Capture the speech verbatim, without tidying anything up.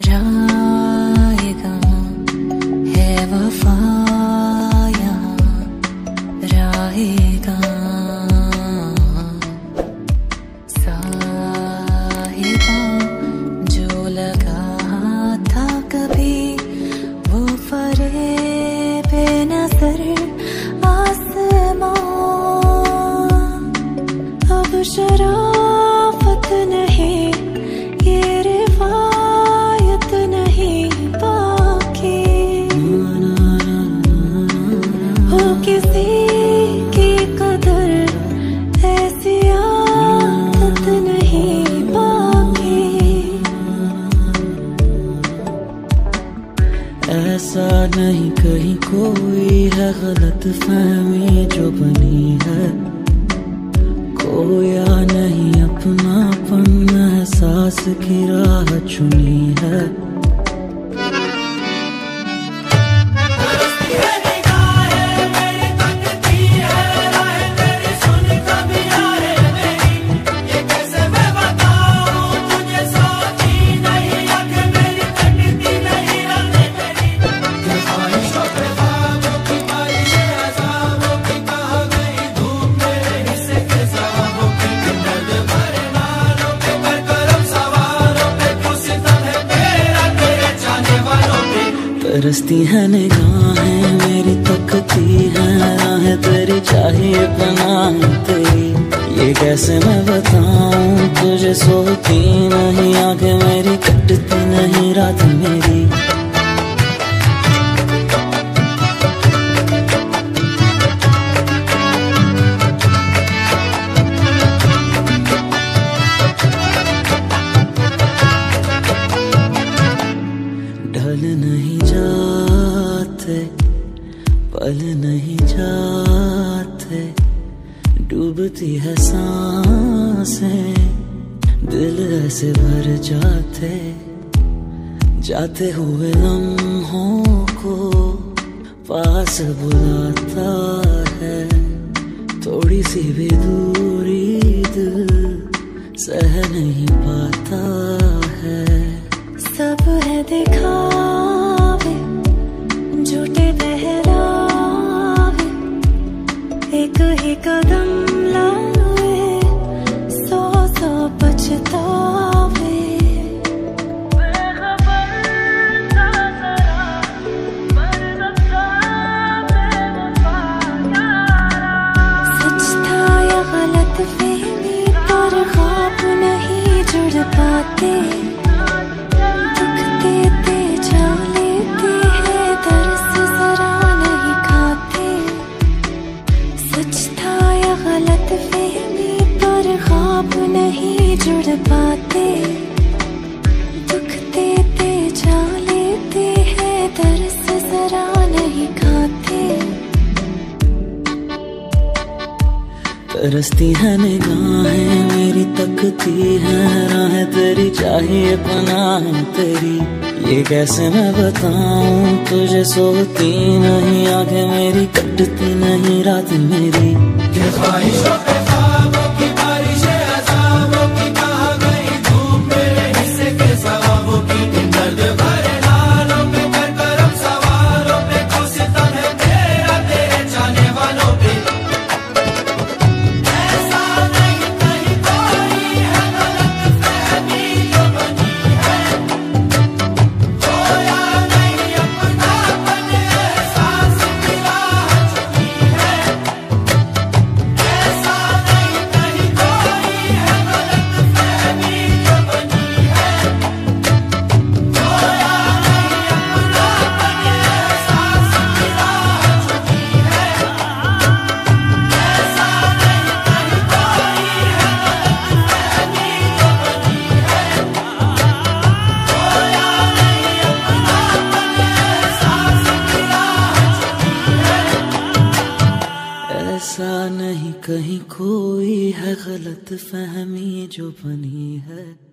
जाएगा है वफा यहाँ रहेगा साहिबा जो लगा था कभी वो फरेब नजर आसमां अब शराफत नहीं ये रिवायत नहीं बाकी हो किसी की कदर ऐसी आदत नहीं बाकी ऐसा नहीं कहीं कोई है गलत फहमी जो बनी है खोया नहीं अपनापन एहसास की राह चुनी है तरसती है निगाहें मेरी तकती है राहें तेरी चाहिए पनाह तेरी ये कैसे मैं बताऊं तुझे सोती नहीं आंखें मेरी कटती नहीं रात मेरी ढल नहीं जाते पल नहीं जाते डूबती है सांसें दिल ऐसे भर जाते जाते हुए लम्हों को पास बुलाता है थोड़ी सी भी दूरी दिल सह नहीं पाता है सब है दिखावे झूठे बहरावे एक ही कदम लावे सौ सौ पछतावे सच था या गलत फहमी पर ख्वाब नहीं जुड़ पाते नहीं जुड़ पाते दुख देते जा लेते हैं दर्द जरा नहीं खाते तरसती है निगाहें मेरी तकती है राहें तेरी चाहिए पनाह तेरी ये कैसे मैं बताऊं तुझे सोती नहीं आंखें मेरी कटती नहीं रात मेरी ऐसा नहीं कहीं कोई है गलत फहमी जो बनी है।